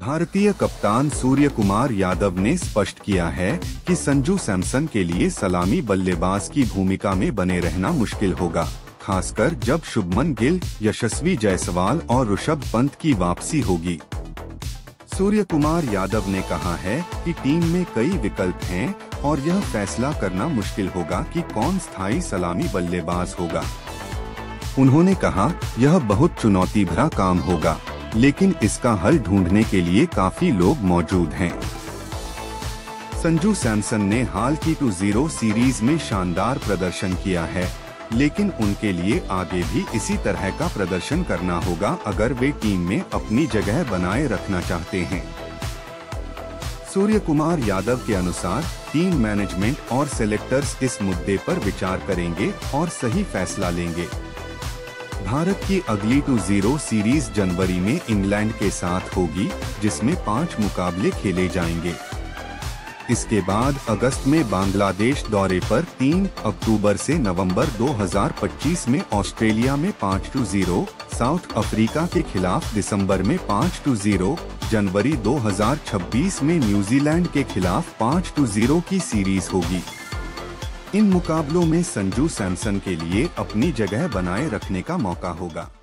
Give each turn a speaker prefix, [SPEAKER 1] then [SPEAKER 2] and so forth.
[SPEAKER 1] भारतीय कप्तान सूर्यकुमार यादव ने स्पष्ट किया है कि संजू सैमसन के लिए सलामी बल्लेबाज की भूमिका में बने रहना मुश्किल होगा, खासकर जब शुभमन गिल, यशस्वी जायसवाल और ऋषभ पंत की वापसी होगी। सूर्यकुमार यादव ने कहा है कि टीम में कई विकल्प हैं और यह फैसला करना मुश्किल होगा कि कौन स्थायी सलामी बल्लेबाज होगा। उन्होंने कहा, यह बहुत चुनौती भरा काम होगा, लेकिन इसका हल ढूंढने के लिए काफी लोग मौजूद हैं। संजू सैमसन ने हाल की 2-0 सीरीज में शानदार प्रदर्शन किया है, लेकिन उनके लिए आगे भी इसी तरह का प्रदर्शन करना होगा अगर वे टीम में अपनी जगह बनाए रखना चाहते हैं। सूर्यकुमार यादव के अनुसार टीम मैनेजमेंट और सेलेक्टर्स इस मुद्दे पर विचार करेंगे और सही फैसला लेंगे। भारत की अगली 2-0 सीरीज जनवरी में इंग्लैंड के साथ होगी, जिसमें 5 मुकाबले खेले जाएंगे। इसके बाद अगस्त में बांग्लादेश दौरे पर 3 अक्टूबर से नवंबर 2025 में ऑस्ट्रेलिया में 5-0, साउथ अफ्रीका के खिलाफ दिसंबर में 5-0, जनवरी 2026 में न्यूजीलैंड के खिलाफ 5-0 की सीरीज होगी। इन मुकाबलों में संजू सैमसन के लिए अपनी जगह बनाए रखने का मौका होगा।